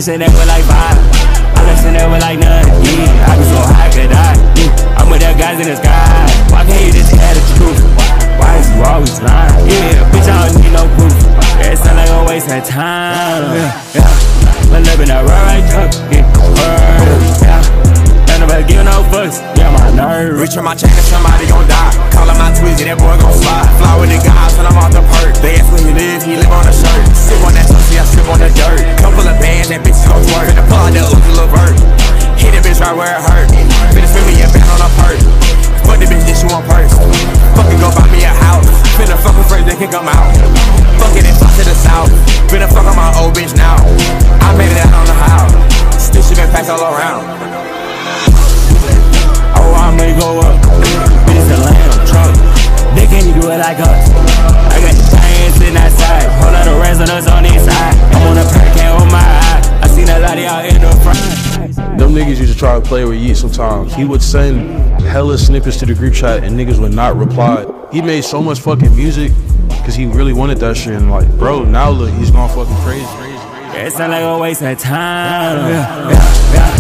bitch in there with like 5. I listen there with like none, yeah. I be so high, could die, yeah. I'm with the guys in the sky. Why can't you just tell the truth? Why is you always lying? Yeah, bitch, I don't need no proof. Yeah, it sound like a waste of time. Yeah. But live in that right truck, yeah. Ain't nobody give no fucks, yeah, my nerve. Reach on my chain and somebody gon' die. Call up my Tweezy, that boy gon' slide. Fly with the guys when I'm off the perk. They ask where he live on a shirt. Sip on that pussy, I slip on the dirt. Couple of bands, that bitch gon' twerk. Finna pull out the Uzi little vert. Hit that bitch right where it hurt. Finna spin me a band on a perk. Fuck the bitch, this you on purse. Fucking go buy me a house. Finna fuck with friends, they can come out. Fuck it and fly to the south. Finna fuck on my old bitch now. I made it out on the house. Still shit been packed all around. Oh, I may go up. Bitch, a lamb truck. They can't do it like us. I got the pain sitting outside. Whole lot of rest on us on this side. I'm on a perk, can't hold my eye. I seen a lot of y'all in the front. Them niggas used to try to play with YEAT sometimes. He would send hella snippets to the group chat and niggas would not reply. He made so much fucking music because he really wanted that shit. And like, bro, now look, he's gone fucking crazy. Yeah, it sound like a waste of time. Yeah.